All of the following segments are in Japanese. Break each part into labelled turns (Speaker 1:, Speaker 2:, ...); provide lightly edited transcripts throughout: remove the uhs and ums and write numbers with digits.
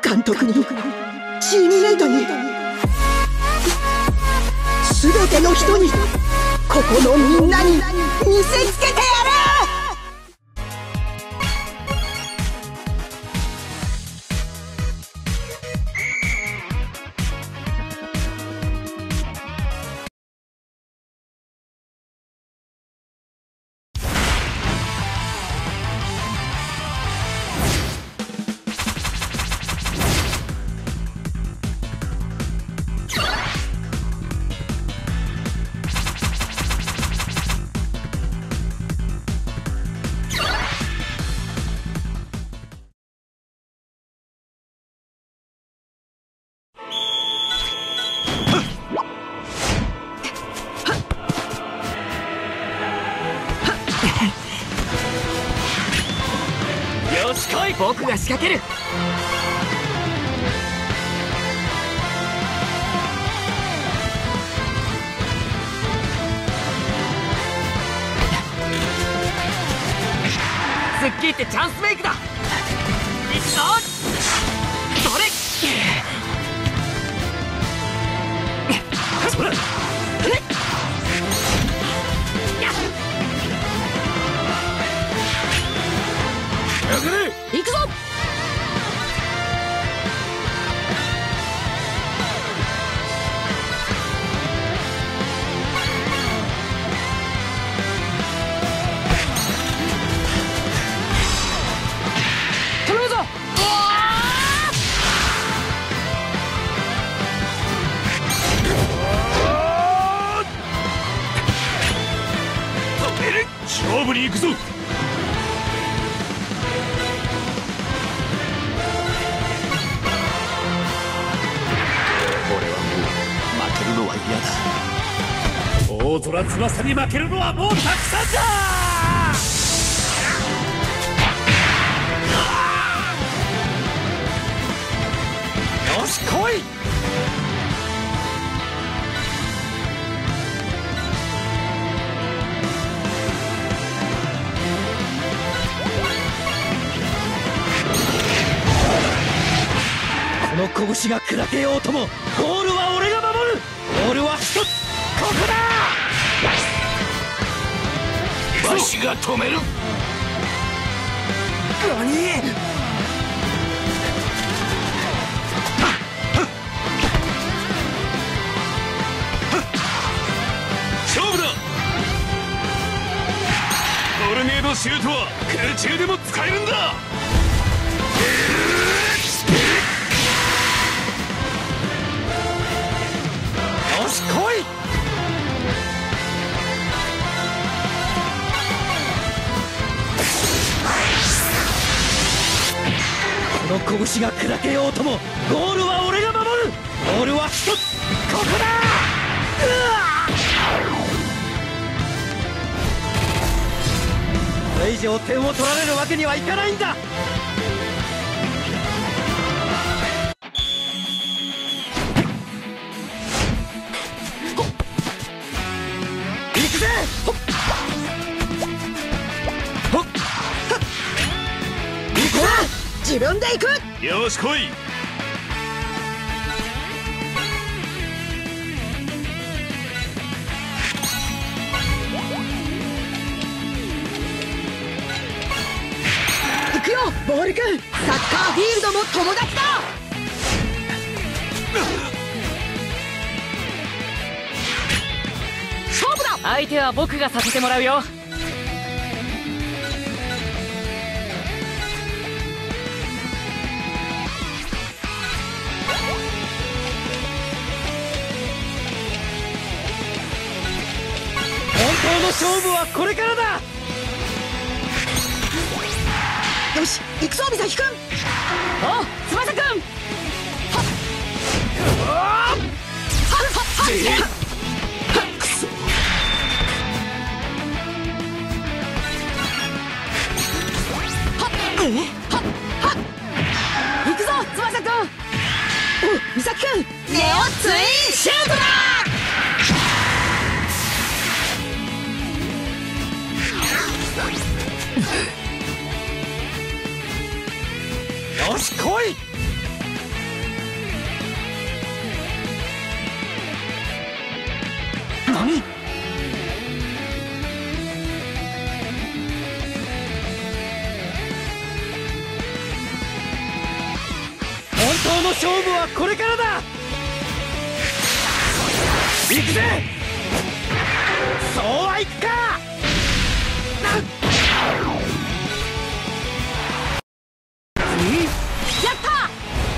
Speaker 1: 監督にチームメイトに全ての人にここのみんなに見せつけてやる。
Speaker 2: よし来い、僕が仕掛ける。スッキリってチャンスメイクだ。いくぞ、それ。それ行くぞ。頼むぞ。
Speaker 3: 勝負に行くぞ。大空翼に負けるのはもうたくさんだ。よし来い。
Speaker 2: この拳が砕けようともゴールは俺が守る。ゴールは一つ、ここだ。
Speaker 3: わしが止める。
Speaker 2: 何？
Speaker 3: 勝負だ。トルネードシュートは空中でも使えるんだ。
Speaker 2: よし来い。この拳が砕けようともゴールは俺が守る。ゴールは一つ、ここだ。これ以上点を取られるわけにはいかないんだ。行くぜ。
Speaker 1: 自分で行く。
Speaker 3: よし来い。
Speaker 1: 行くよボールくん。サッカーフィールドも友達だ。勝負だ。
Speaker 2: 相手は僕がさせてもらうよ。本当の勝負はこれからだ。
Speaker 1: よし行くぞ美咲くん。
Speaker 2: おう翼くん。
Speaker 1: はっ
Speaker 3: くそ。
Speaker 1: 行くぞ翼くん。お美咲くん。ネオツインシュートだ。
Speaker 2: よし来い。 の勝負はこれからだ。行くぜ。そうはいくか。
Speaker 1: やった。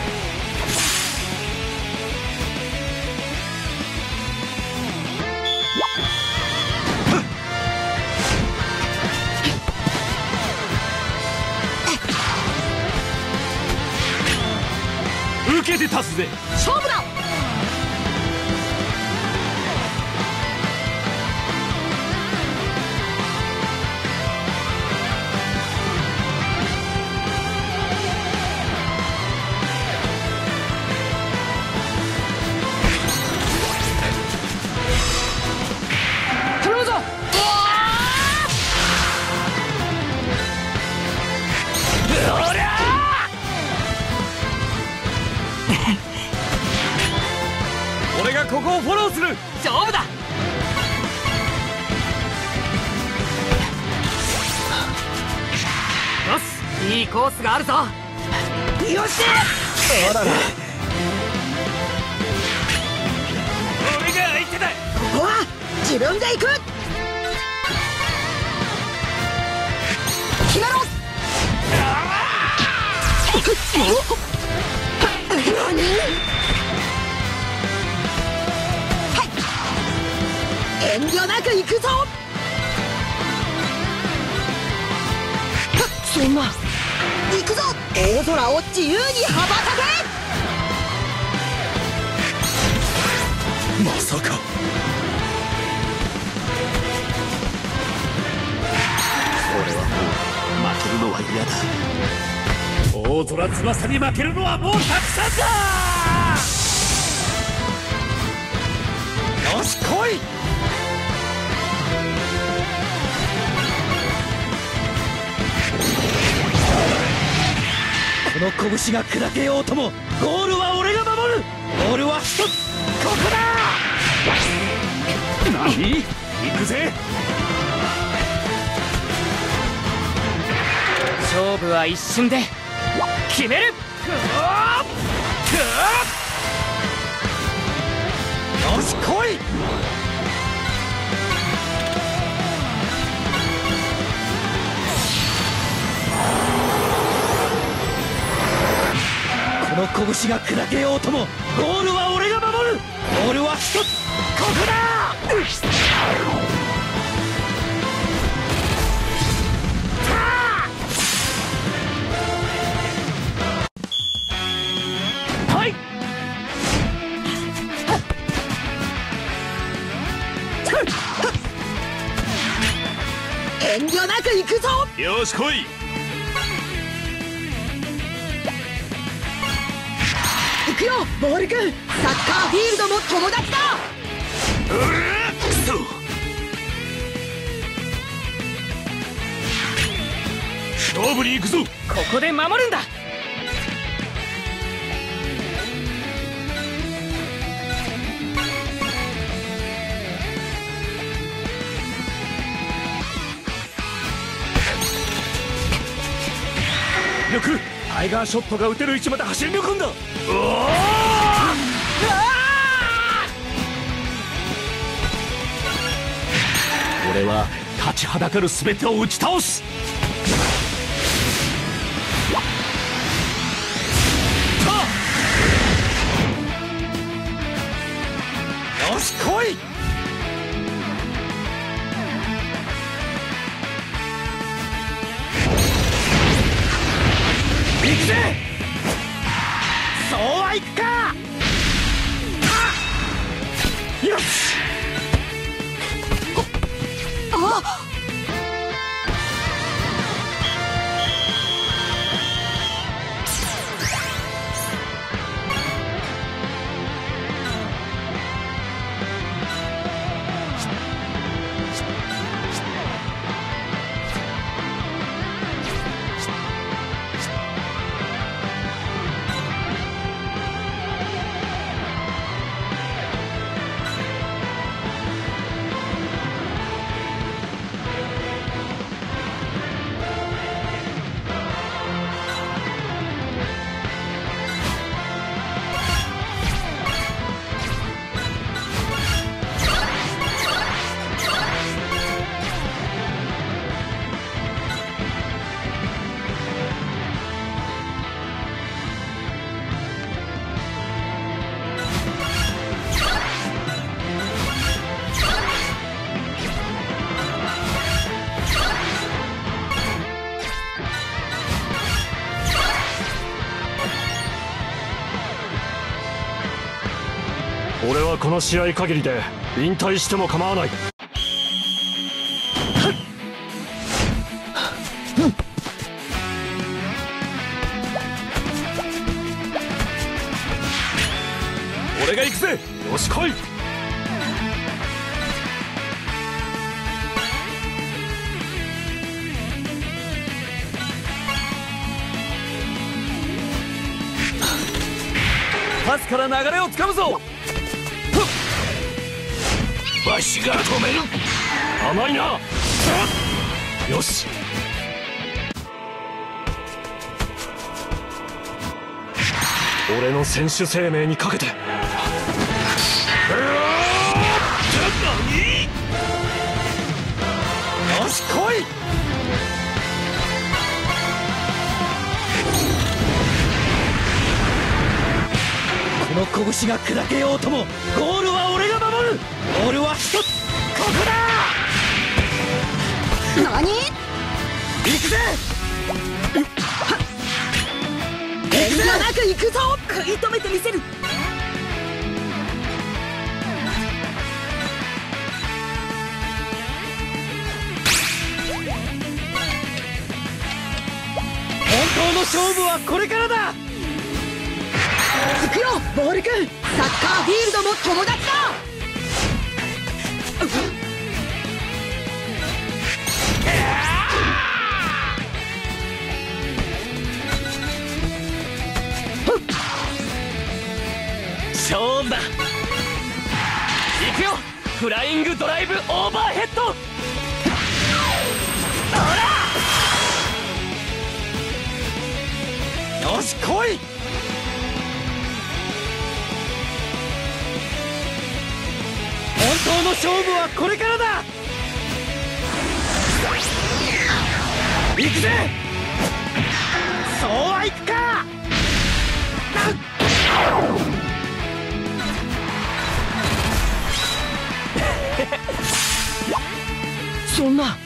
Speaker 3: 受けて立つぜ。
Speaker 1: 勝負だ。頼むぞ。
Speaker 2: おりゃ俺がここをフォローする。
Speaker 1: 勝負だ。よし、いいコースがあるぞ。よし。
Speaker 2: あらら、
Speaker 3: 俺が相手だ。
Speaker 1: ここは自分で行く。決めろ。何？遠慮なく行くぞ。そんな。行くぞ。大空を自由に羽ばたけ。
Speaker 2: まさか。俺はもう負けるのは嫌だ。
Speaker 3: 大空翼に負けるのはもうたくさんだ。
Speaker 2: よし来い。この拳が砕けようともゴールは俺が守る。ゴールは一つ、ここだ。
Speaker 3: 何？行くぜ。
Speaker 1: 勝負は一瞬で決める。
Speaker 2: よし来い。この拳が砕けようともゴールは俺が守る。ゴールは一つ、ここだ。
Speaker 1: はい。遠慮なく行くぞ。
Speaker 3: よし来い。
Speaker 1: 行くよボール君。サッカーフィールドも友達だ。
Speaker 3: くそ。勝負に行くぞ。
Speaker 1: ここで守るんだ。
Speaker 3: よくタイガーショットが打てる位置まで走り抜くんだ。おお、俺は立ちはだかる全てを打ち倒す。
Speaker 2: よし来い。行くぜ。そうはいくか。よし。
Speaker 1: あ。
Speaker 4: 俺はこの試合限りで引退しても構わない。俺が行くぜ。よし来い。パスから流れをつかむぞ。
Speaker 3: わしが止める。
Speaker 4: 甘いな。よし。俺の選手生命にかけて。
Speaker 2: よし来い。この拳が砕けようともゴールは俺が守る。ゴールは一つ。ここだ。
Speaker 1: 何？
Speaker 2: 行くぜ。
Speaker 1: 遠慮なく行くぞ。食い止めてみせる。
Speaker 2: 本当の勝負はこれからだ。
Speaker 1: 行くよボール君。サッカーフィールドも友達だ。
Speaker 4: 勝負だ。行くよ。フライングドライブオーバーヘッド。
Speaker 2: よし来い。本当の勝負はこれからだ。行くぜ。そうはいくか。そんな。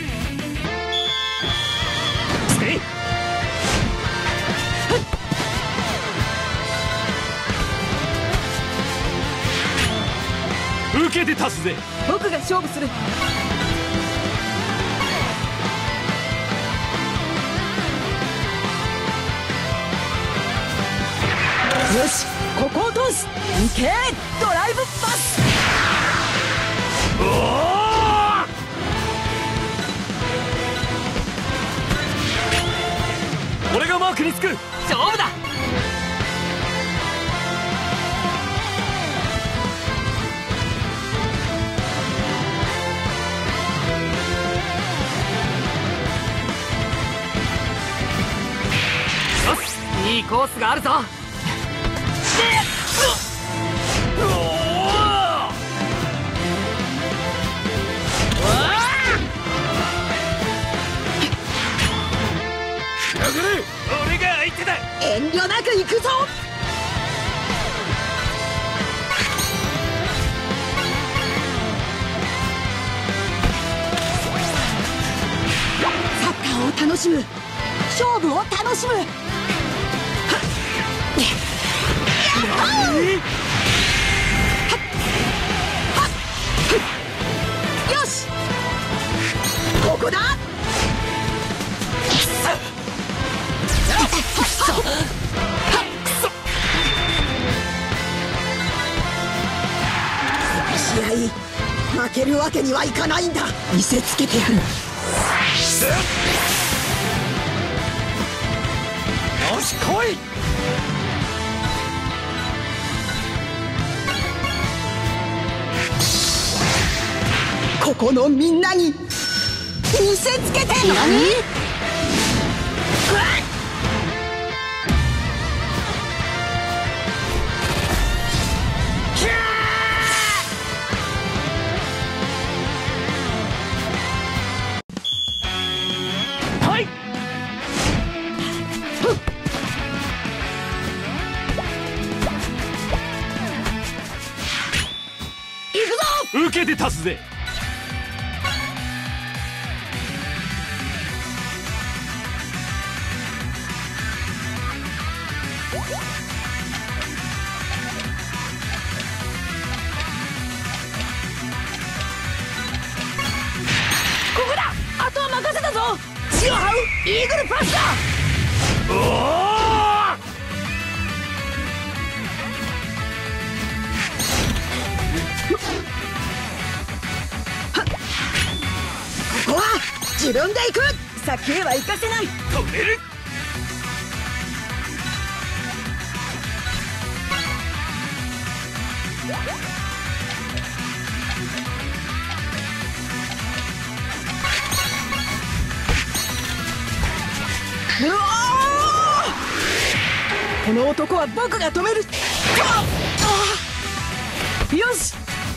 Speaker 4: 受けて立つぜ。
Speaker 1: 僕が勝負する。よしここを通す。行けドライブパス。
Speaker 4: 俺がマークにつく。
Speaker 1: 勝負だ。いいコースがあるぞ。
Speaker 4: 俺が相手だ。
Speaker 1: 遠慮なく行くぞ。サッカーを楽しむ。勝負を楽しむ。よしここだ。試合負けるわけにはいかないんだ。見せつけてやる。よ
Speaker 2: し来い。
Speaker 1: ここのみんなに見せつけて。何？
Speaker 4: 受けて立つぜ。
Speaker 1: イーグルパスだ。
Speaker 3: おお
Speaker 1: ここは自分で行く。先へは行かせない。
Speaker 3: 止める。
Speaker 1: うわー、この男は僕が止める。よし、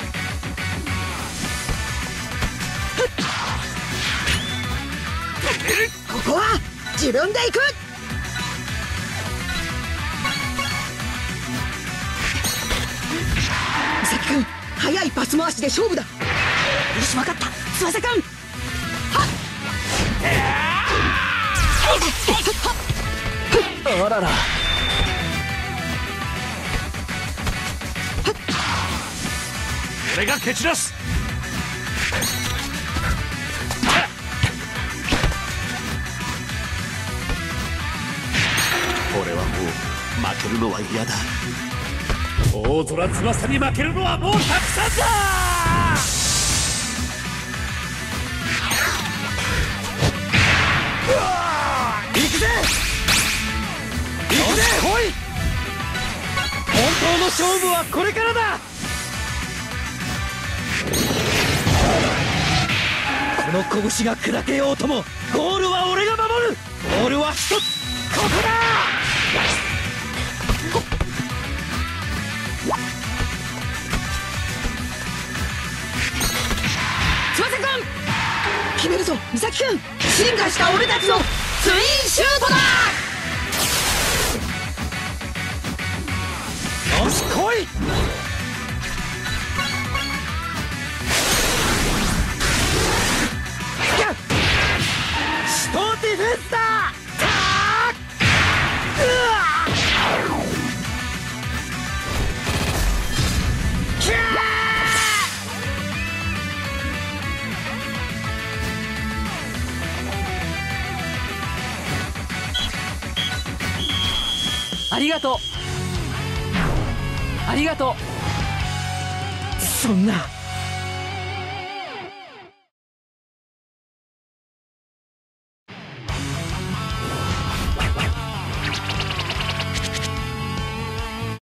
Speaker 1: ここは自分で行く。美咲君、速いパス回しで勝負だ。よし、分かった。翼君、はっ、
Speaker 4: あらら。
Speaker 3: 俺が蹴散らす。俺はもう負けるのは嫌だ。大空翼に負けるのはもうたくさんだ。
Speaker 2: 行くぜ行くぜ、来い。本当の勝負はこれからだ。この拳が砕けようともゴールは俺が守る。ゴールは一つ、ここだ。
Speaker 1: 翼君、決めるぞ。美咲君、進化した俺たちのツインシュートだ。
Speaker 2: よし、来い。死闘ディフェンスだ。
Speaker 4: ありがとう。ありがとう。
Speaker 2: そんな。